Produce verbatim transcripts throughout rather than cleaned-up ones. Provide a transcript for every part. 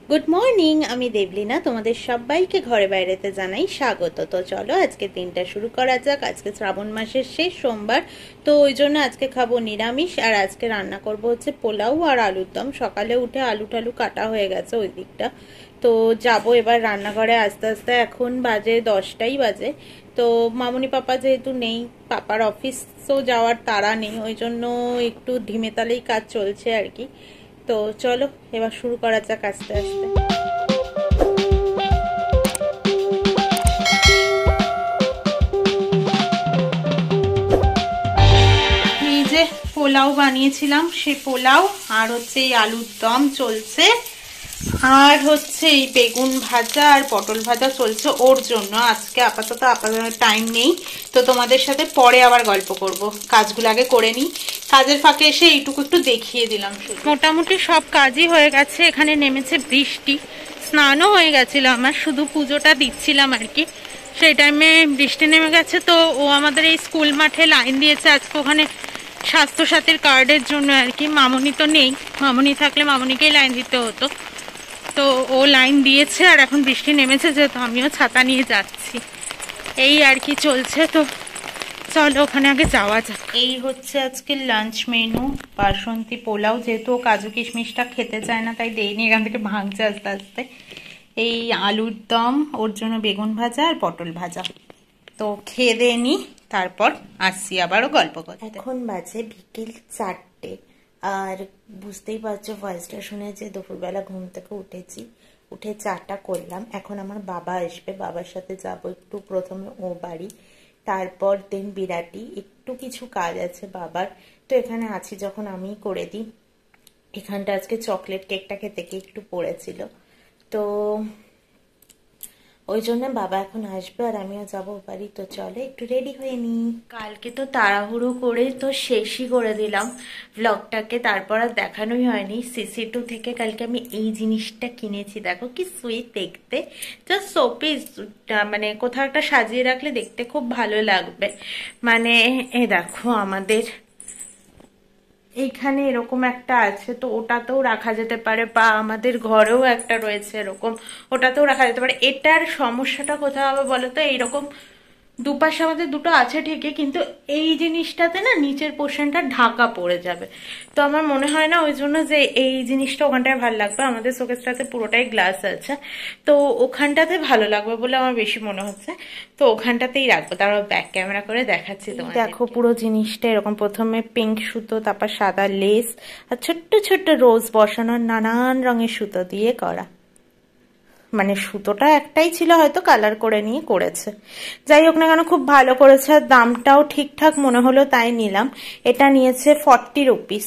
Good morning, আমি দেবলিনা। তোমাদের সবাইকে ঘরে বাইরেতে জানাই স্বাগত। তো চলো আজকে দিনটা শুরু করা যাক। আজকে শ্রাবণ মাসের শেষ সোমবার, তো ওই জন্য আজকে খাবো নিরামিষ। আর আজকে রান্না করব হচ্ছে পোলাও আর আলুর দম। সকালে উঠে আলু টালু কাটা হয়ে গেছে ওই দিকটা। তো যাব এবার রান্নাঘরে আস্তে আস্তে। এখন বাজে দশটাই বাজে। তো মামুনি পাপা যেহেতু নেই, পাপার অফিসও যাওয়ার তাড়া নেই, ওই জন্য একটু ধিমে তালেই কাজ চলছে আর কি। তো চলো এবার শুরু করা যাক আস্তে আস্তে। এই যে পোলাও বানিয়েছিলাম, সেই পোলাও আর হচ্ছে এই আলুর দম চলছে, আর হচ্ছে এই বেগুন ভাজা আর পটল ভাজা চলছে ওর জন্য। আজকে আপাতত আপাতত টাইম নেই, তো তোমাদের সাথে পরে আবার গল্প করব। কাজগুলো আগে করে নিই। কাজের ফাঁকে এসে এইটুকু একটু দেখিয়ে দিলাম। মোটামুটি সব কাজই হয়ে গেছে। এখানে নেমেছে বৃষ্টি, স্নানও হয়ে গেছিল আমার, শুধু পুজোটা দিচ্ছিলাম আর কি। সেই টাইমে বৃষ্টি নেমে গেছে। তো ও আমাদের এই স্কুল মাঠে লাইন দিয়েছে আজকে, ওখানে স্বাস্থ্যসাথীর কার্ডের জন্য আর কি। মামনি তো নেই, মামনি থাকলে মামনিকেই লাইন দিতে হতো। তো ও লাইন দিয়েছে, আর এখন বৃষ্টি নেমেছে যেহেতু আমিও ছাতা নিয়ে যাচ্ছি। এই আর কি চলছে। তো চলো ওখানে আগে যাওয়া যাক। এই হচ্ছে আজকে লাঞ্চ মেনু, বাসন্তী পোলাও। যেহেতু ও কাজু কিশমিশটা খেতে চায় না, তাই দেইনি, এখান থেকে ভাঙছে আস্তে আস্তে। এই আলুর দম, ওর জন্য বেগুন ভাজা আর পটল ভাজা। তো খেয়ে দিয়ে নি, তারপর আসছি আবারও গল্প করতে। এখন বাজে বিকেল চারটে, আর বুঝতেই পারছো ভয়েসটা শুনে যে দুপুরবেলা ঘুম থেকে উঠেছি। উঠে চাটা করলাম। এখন আমার বাবা আসবে, বাবার সাথে যাব একটু প্রথমে ও বাড়ি, তারপর দেন বিরাটি। একটু কিছু কাজ আছে বাবার, তো এখানে আছি যখন আমি করে দিই। এখানটা আজকে চকলেট কেকটা খেতে গিয়ে একটু পড়েছিল, তো ওই জন্য বাবা এখন আসবে আর আমিও যাবো বাড়ি। তো চলো একটু রেডি হয়ে নি। কালকে তো তাড়াহুড়ো করে তো শেষই করে দিলাম ব্লগটাকে, তারপর আর দেখানোই হয়নি। সিসি টু থেকে কালকে আমি এই জিনিসটা কিনেছি, দেখো কি সুইট দেখতে। জাস্ট শোপিস, মানে কোথাও একটা সাজিয়ে রাখলে দেখতে খুব ভালো লাগবে। মানে এ দেখো আমাদের এইখানে এরকম একটা আছে, তো ওটাতেও রাখা যেতে পারে, বা আমাদের ঘরেও একটা রয়েছে এরকম, ওটাতেও রাখা যেতে পারে। এটার সমস্যাটা কোথাও হবে বলো তো, এইরকম দুপাশে আমাদের দুটো আছে ঠিকই, কিন্তু এই জিনিসটাতে না নিচের পোর্শনটা ঢাকা পড়ে যাবে। তো আমার মনে হয় না ওই জন্য যে এই জিনিসটা ওখানটায় ভালো লাগবে। আমাদের শোকেসটাতে পুরোটাই গ্লাস আছে, তো ওখানটাতে ভালো লাগবে বলে আমার বেশি মনে হচ্ছে। তো ওখানটাতেই রাখবো। তারপর ব্যাক ক্যামেরা করে দেখাচ্ছি তোমাদের। দেখো পুরো জিনিসটা এরকম, প্রথমে পিঙ্ক সুতো, তারপর সাদা লেস, আর ছোট্ট ছোট্ট রোজ বসানো, নানান রঙের সুতো দিয়ে করা। মানে সুতোটা একটাই ছিল, হয়তো কালার করে নিয়ে করেছে। যাই হোক না কেন, খুব ভালো করেছে। আর দামটাও ঠিকঠাক মনে হলো, তাই নিলাম। এটা নিয়েছে ফর্টি রুপিস।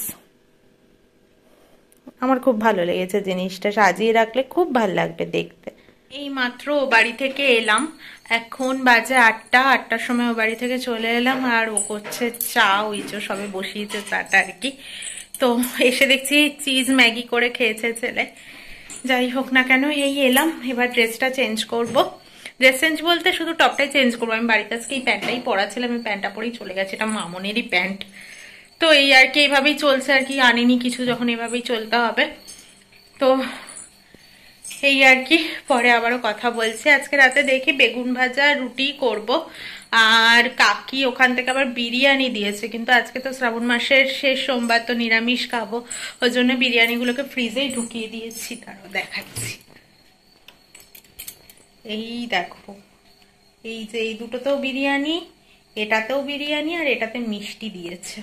আমার খুব ভালো লেগেছে জিনিসটা, সাজিয়ে রাখলে খুব ভালো লাগবে দেখতে। এই মাত্র ও বাড়ি থেকে এলাম, এখন বাজে আটটা। আটটার সময় ও বাড়ি থেকে চলে এলাম, আর ও করছে চা। ওই যে সবে বসিয়েছে চাটা আর কি। তো এসে দেখছি চিজ ম্যাগি করে খেয়েছে ছেলে। যাই হোক না কেন, এই এলাম। এবার ড্রেসটা চেঞ্জ করব। ড্রেস চেঞ্জ বলতে শুধু টপটাই চেঞ্জ করবো। আমি বাড়িতে আজকে এই প্যান্টটাই পরা ছিলাম, আমি প্যান্টটা পরেই চলে গেছি। এটা মামনেরই প্যান্ট। তো এই আর কি, এইভাবেই চলছে আর কি। আনিনি কিছু, যখন এভাবেই চলতে হবে। তো এই আর কি, পরে আবারও কথা বলছি। আজকে রাতে দেখি বেগুন ভাজা রুটি করব, আর কাকি ওখান থেকে আবার বিরিয়ানি দিয়েছে। কিন্তু আজকে তো শ্রাবণ মাসের শেষ সোমবার, তো নিরামিষ খাবো, ওই জন্য বিরিয়ানিগুলোকে ফ্রিজেই ঢুকিয়ে দিয়েছি। তারও দেখাচ্ছি। এই দেখো, এই যে এই দুটোতেও বিরিয়ানি, এটাতেও বিরিয়ানি, আর এটাতে মিষ্টি দিয়েছে।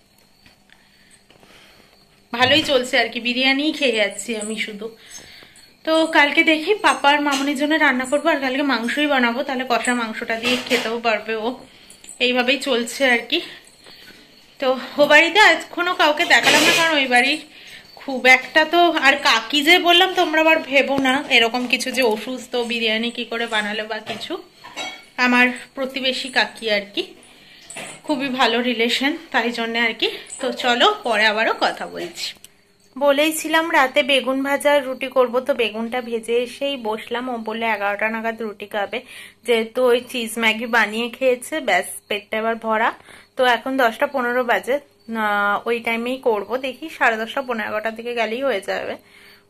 ভালোই চলছে আর কি, বিরিয়ানি খেয়ে যাচ্ছি আমি শুধু। তো কালকে দেখি পাপার মামনির জন্য রান্না করবো, আর কালকে মাংসই বানাবো, তাহলে কষা মাংসটা দিয়ে খেতেও পারবে ও। এইভাবেই চলছে আর কি। তো ও বাড়িতে এখনো কাউকে দেখালাম না, কারণ ওই বাড়ির খুব একটা তো। আর কাকি যে বললাম, তোমরা আবার ভেবো না এরকম কিছু যে অসুস্থ, বিরিয়ানি কি করে বানালো বা কিছু। আমার প্রতিবেশী কাকি আর কি, খুবই ভালো রিলেশন, তাই জন্য আর কি। তো চলো পরে আবারও কথা বলছি। বলেইছিলাম রাতে বেগুন ভাজা রুটি করব, তো বেগুনটা ভেজে এসেই বসলাম। ও বলে এগারোটা নাগাদ রুটি খাবে, যেহেতু ওই চিজ ম্যাগি বানিয়ে খেয়েছে, ব্যাস পেটটা এবার ভরা। তো এখন দশটা পনেরো বাজে, ওই টাইমেই করব। দেখি সাড়ে দশটা পনেরো এগারোটার দিকে গেলেই হয়ে যাবে,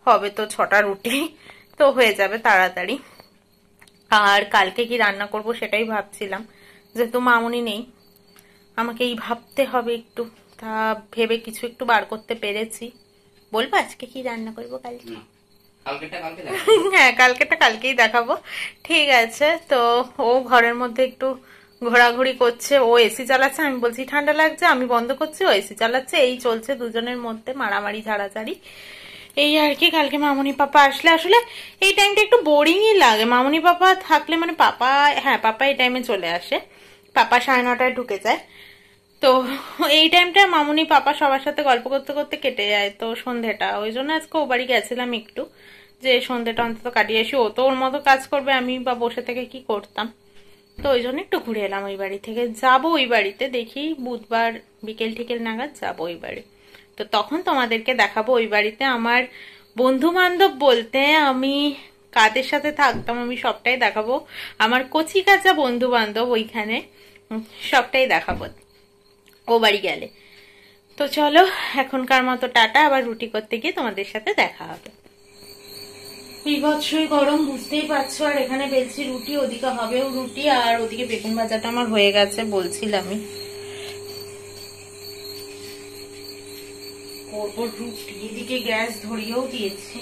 হবে তো ছটা রুটি, তো হয়ে যাবে তাড়াতাড়ি। আর কালকে কি রান্না করব সেটাই ভাবছিলাম, যেহেতু মামুনি নেই আমাকেই ভাবতে হবে একটু, তা ভেবে কিছু একটু বার করতে পেরেছি। বলবো আজকে কি রান্না করবো কালকে? হ্যাঁ কালকেটা কালকেই দেখাবো, ঠিক আছে। তো ও ঘরের মধ্যে একটু ঘোরাঘুরি করছে, ও এসি চালাচ্ছে, আমি বলছি ঠান্ডা লাগছে, আমি বন্ধ করছি, ও এসি চালাচ্ছে, এই চলছে দুজনের মধ্যে মারামারি ঝাড়াঝাড়ি, এই আর কি। কালকে মামুনি পাপা আসলে, আসলে এই টাইমটা একটু বোরিংই লাগে। মামুনি পাপা থাকলে মানে পাপা, হ্যাঁ পাপা এই টাইমে চলে আসে, পাপা সাড়ে নটায় ঢুকে যায়, তো এই টাইমটা মামুনি পাপা সবার সাথে গল্প করতে করতে কেটে যায়। তো সন্ধেটা ওই জন্য আজকে ও বাড়ি গেছিলাম একটু, যে সন্ধেটা অন্তত কাটিয়ে আসি, ও তো ওর মতো কাজ করবে, আমি বা বসে থেকে কি করতাম, তো ওই জন্য একটু ঘুরে এলাম ওই বাড়ি থেকে। যাবো ওই বাড়িতে, দেখি বুধবার বিকেল টিকেল নাগাদ যাবো ওই বাড়ি, তো তখন তোমাদেরকে দেখাবো ওই বাড়িতে আমার বন্ধু বান্ধব বলতে আমি কাদের সাথে থাকতাম আমি সবটাই দেখাবো, আমার কচি কাঁচা বন্ধু বান্ধব ওইখানে সবটাই দেখাবো ও বাড়ি গেলে। তো চলো এখনকার মতো টাটা, আবার রুটি করতে গিয়ে তোমাদের সাথে দেখা হবে। বিভৎসই গরম বুঝতেই পারছো, আর এখানে বেলছি রুটি, ওদিকে হবেও রুটি, আর ওদিকে বেগুন ভাজাটা আমার হয়ে গেছে বলছিলামই, করবো রুটি, এদিকে গ্যাস ধরিয়েও দিয়েছি।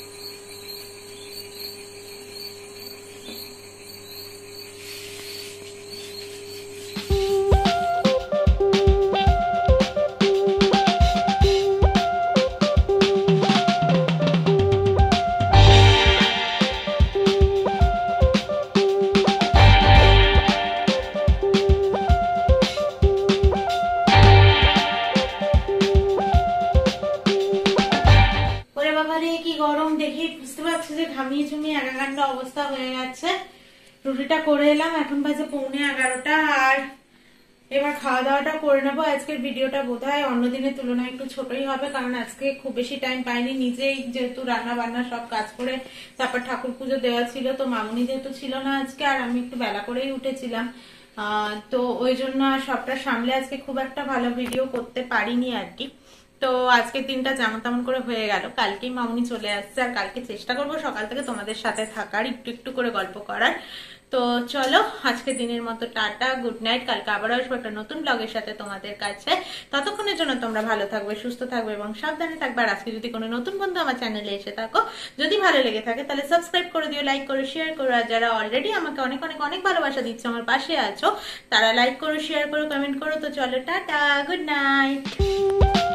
ঘামিয়ে ঝুমিয়ে একাকাণ্ড অবস্থা হয়ে গেছে। রুটিটা করে এলাম, এখন বাজে পৌনে এগারোটা, আর এবার খাওয়া দাওয়াটা করে নেবো। আজকের ভিডিওটা বোধহয় অন্যদিনের তুলনায় একটু ছোটই হবে, কারণ আজকে খুব বেশি টাইম পাইনি, নিজেই যেহেতু রান্না বান্না সব কাজ করে তারপর ঠাকুর পুজো দেওয়া ছিল, তো মামুনি যেহেতু ছিল না আজকে, আর আমি একটু বেলা করেই উঠেছিলাম, আহ তো ওই জন্য সবটা সামলে আজকে খুব একটা ভালো ভিডিও করতে পারিনি আর কি। তো আজকের দিনটা যেমন তেমন করে হয়ে গেল, কালকেই মামুনি চলে আসছে, আর কালকে চেষ্টা করবো সকাল থেকে তোমাদের সাথে থাকার, একটু একটু করে গল্প করার। তো চলো আজকে দিনের মতো টাটা, গুড নাইট, কালকে আবার আসবো একটা নতুন ব্লগের সাথে তোমাদের কাছে। ততক্ষণের জন্য তোমরা ভালো থাকবে, সুস্থ থাকবে এবং সাবধানে থাকবে। আর আজকে যদি কোনো নতুন বন্ধু আমার চ্যানেলে এসে থাকো, যদি ভালো লেগে থাকে তাহলে সাবস্ক্রাইব করে দিও, লাইক করো, শেয়ার করো। আর যারা অলরেডি আমাকে অনেক অনেক অনেক ভালোবাসা দিচ্ছ, আমার পাশে আছো, তারা লাইক করো, শেয়ার করো, কমেন্ট করো। তো চলো টাটা, গুড নাইট।